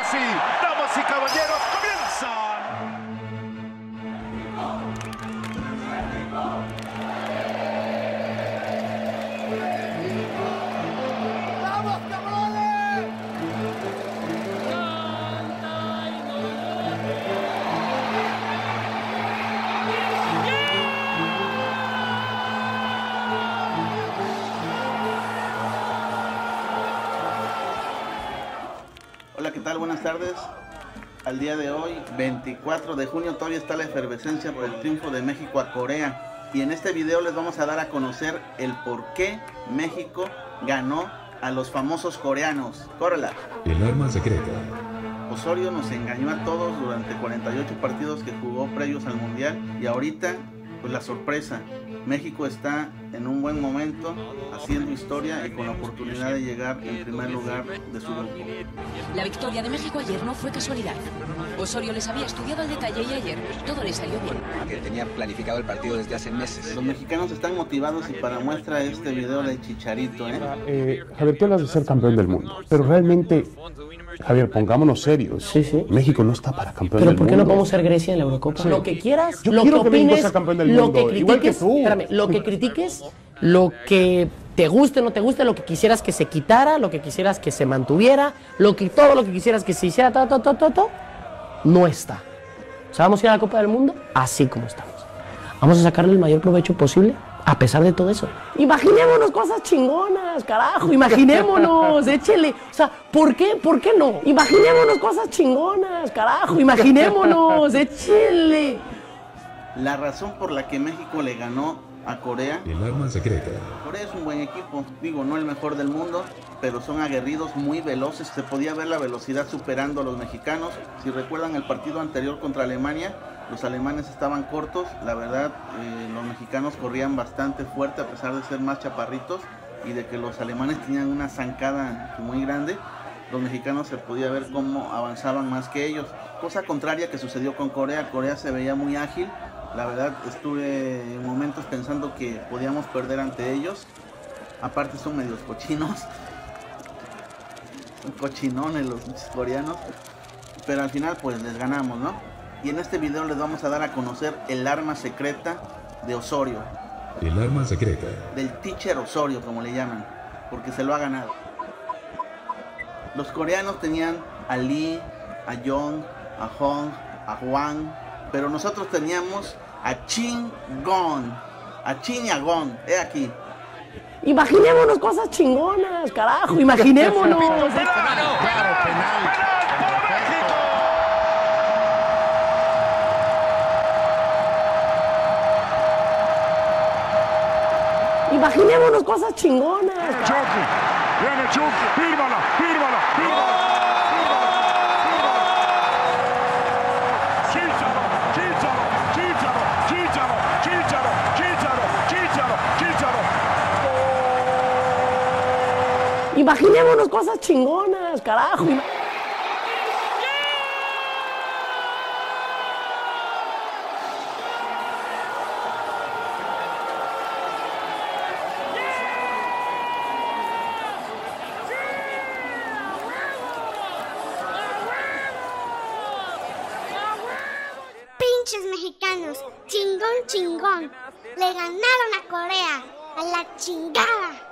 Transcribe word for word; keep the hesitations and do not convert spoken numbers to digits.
sí, damas y caballeros, comienzan. ¡Vamos, cabrones! Hola, ¿qué tal? Buenas tardes. Al día de hoy, veinticuatro de junio, todavía está la efervescencia por el triunfo de México a Corea. Y en este video les vamos a dar a conocer el por qué México ganó a los famosos coreanos. ¡Córrela! El arma secreta. Osorio nos engañó a todos durante cuarenta y ocho partidos que jugó previos al Mundial. Y ahorita, pues la sorpresa. México está en un buen momento, haciendo historia y con la oportunidad de llegar en primer lugar de su grupo. La victoria de México ayer no fue casualidad. Osorio les había estudiado al detalle y ayer todo le salió bien. Que tenía planificado el partido desde hace meses. Los mexicanos están motivados y para muestra este video de Chicharito, ¿eh? Eh, Javier, tú hablas de ser campeón del mundo, pero realmente, Javier, pongámonos serios. Sí, sí. México no está para campeón Pero del ¿por qué mundo. no podemos ser Grecia en la Eurocopa? Sí. Lo que quieras, Yo lo quiero que que México opines, sea campeón del lo mundo, que critiques, igual que tú. espérame, lo que critiques, lo que te guste, no te guste, lo que quisieras que se quitara, lo que quisieras que se mantuviera, lo que todo lo que quisieras que se hiciera, todo, todo, todo, todo, todo, no está. O sea, vamos a ir a la Copa del Mundo así como estamos. Vamos a sacarle el mayor provecho posible a pesar de todo eso. Imaginémonos cosas chingonas, carajo, imaginémonos, échele. O sea, ¿por qué? ¿Por qué no? Imaginémonos cosas chingonas, carajo, imaginémonos, échele. La razón por la que México le ganó a Corea. El arma secreta. Corea es un buen equipo, digo, no el mejor del mundo, pero son aguerridos, muy veloces. Se podía ver la velocidad superando a los mexicanos. Si recuerdan el partido anterior contra Alemania, los alemanes estaban cortos. La verdad, eh, los mexicanos corrían bastante fuerte a pesar de ser más chaparritos y de que los alemanes tenían una zancada muy grande. Los mexicanos se podía ver cómo avanzaban más que ellos. Cosa contraria que sucedió con Corea. Corea se veía muy ágil. La verdad, estuve en momentos pensando que podíamos perder ante ellos. Aparte son medios cochinos. Son cochinones los coreanos. Pero al final pues les ganamos, ¿no? Y en este video les vamos a dar a conocer el arma secreta de Osorio. El arma secreta. Del teacher Osorio, como le llaman. Porque se lo ha ganado. Los coreanos tenían a Lee, a Jong, a Hong, a Hwang. Pero nosotros teníamos a Chin Gon, a Chin y a Gon, he aquí. Imaginémonos cosas chingonas, carajo, imaginémonos. Claro, penal. Imaginémonos cosas chingonas. Chucky, viene Chucky, fírmala, fírmala, fírmala. Imaginémonos cosas chingonas, carajo. Pinches mexicanos, chingón, chingón. Le ganaron a Corea, a la chingada.